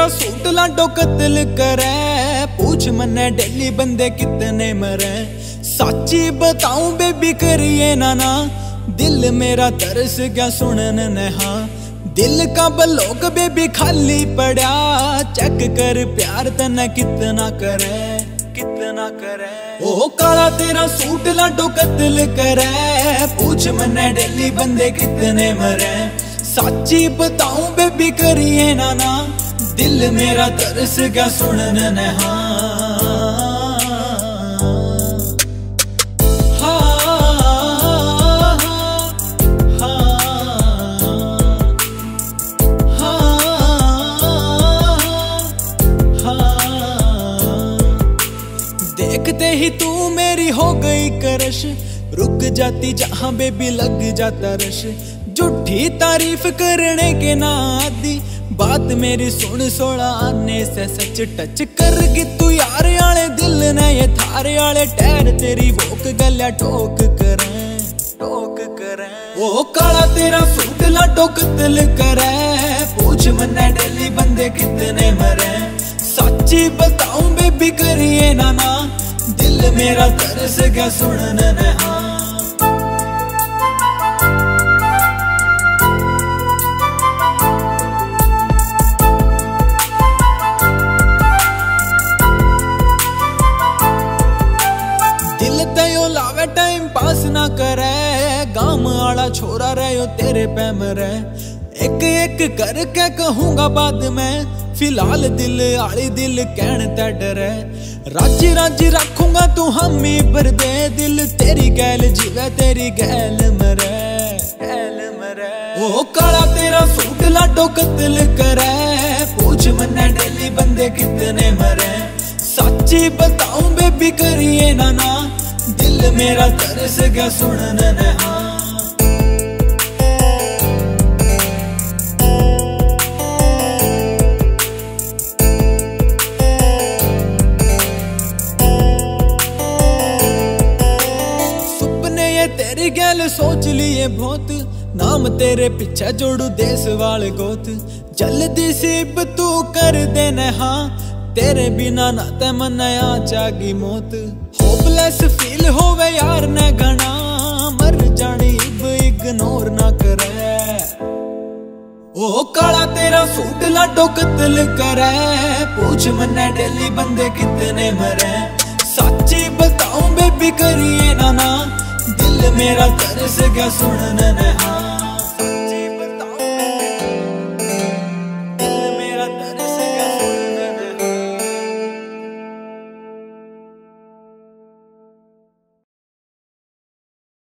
तेरा सूट लाडो कत्ल करे, पूछ मन्ने डेली बंदे कितने मरे। सच्ची बताऊं बेबी करिए ना, दिल मेरा तरस गया सुनने नहा। दिल का ब्लॉक बेबी खाली पड़ा, चेक कर प्यार तने कितना करे, कितना करे। ओ काला तेरा सूट लाडो कत्ल करे, पूछ मन्ने डेली बंदे कितने मरे। सच्ची बताऊं बेबी करिए ना, दिल मेरा तरस गया सुनने नहा। देखते ही तू मेरी हो गई करश, रुक जाती जहां बेबी लग जाता रश। झूठी तारीफ करने के ना आदि, बात मेरी सुन 16 आने से सच टच करगी तू यार आले दिल ने ये थारे आले टैर तेरी वोक गलिया ठोक करें, ठोक करें। ओ काला तेरा सूट लाडो कत्ल करे, पूछ मन्ने डेली बंदे कितने मरे। सच्ची बताऊं बेबी करिए ना, दिल मेरा तरस गया सुनने नहा। दिल तयो लावे टाइम पास ना करे, गांव आला छोरा रहो तेरे पे मरे। एक एक करके कहूंगा बाद में, फिलहाल दिल आली दिल कहने ते डरे। राजी राजी रखूंगा तू हामी पर दे, दिल तेरी गैल जीवे तेरी गैल मरे, गैल मरे। ओ काला तेरा सूट लाडो कत्ल करे, पूछ मन्ने डेली बंदे कितने मरे। सच्ची बताऊं बेबी करिए ना, दिल मेरा तरस गया सुनने नहा। तेरी गैल सोच लिए बहुत, नाम तेरे पीछे जोड़ू देश वाले गोत। जल्दी सिप तू कर देने हाँ, तेरे बिना ना ते मन आ जागी मौत। होपलेस फील होवे यार ने घना, मर जानी इब इग्नोर ना करे। ओ काला तेरा सूट लाडो कत्ल करे, पूछ मन्ने डेली बंदे कितने मरे। सच्ची बताऊं बेबी करिए ना, दिल मेरा तरस गया सुनने नहा।